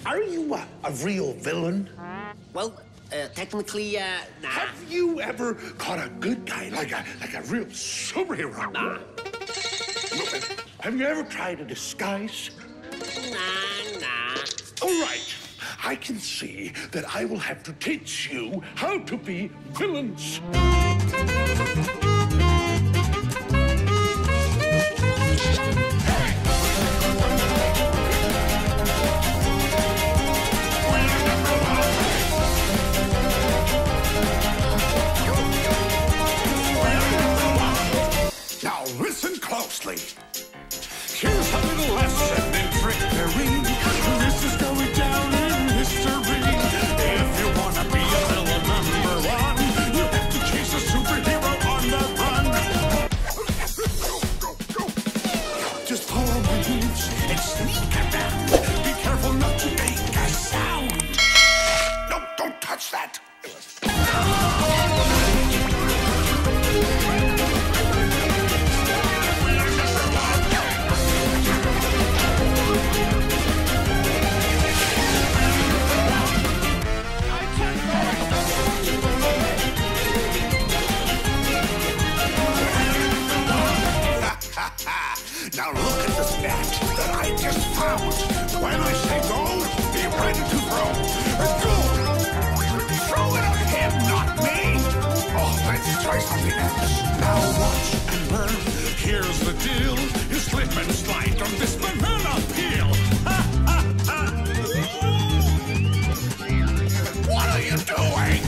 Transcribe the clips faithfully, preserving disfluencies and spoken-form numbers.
are you a, a real villain? Well, uh, technically, uh, nah. Have you ever caught a good guy, like a like a real superhero? Nah. Have you ever tried a disguise? Nah, nah. All right. I can see that I will have to teach you how to be villains. Now listen closely. Here's a little lesson in trickery. This is going down in history. If you want to be a villain number one, you have to chase a superhero on the run. Just follow my moves and sneak around. Be careful not to make a sound. No, don't touch that. Now look at the stat that I just found. When I say go, be ready to throw. Go! Throw it at him, not me! Oh, let's try something else. Now watch and learn. Here's the deal. You slip and slide on this banana peel. Ha, ha, ha. What are you doing?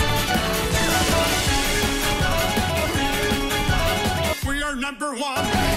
Number one.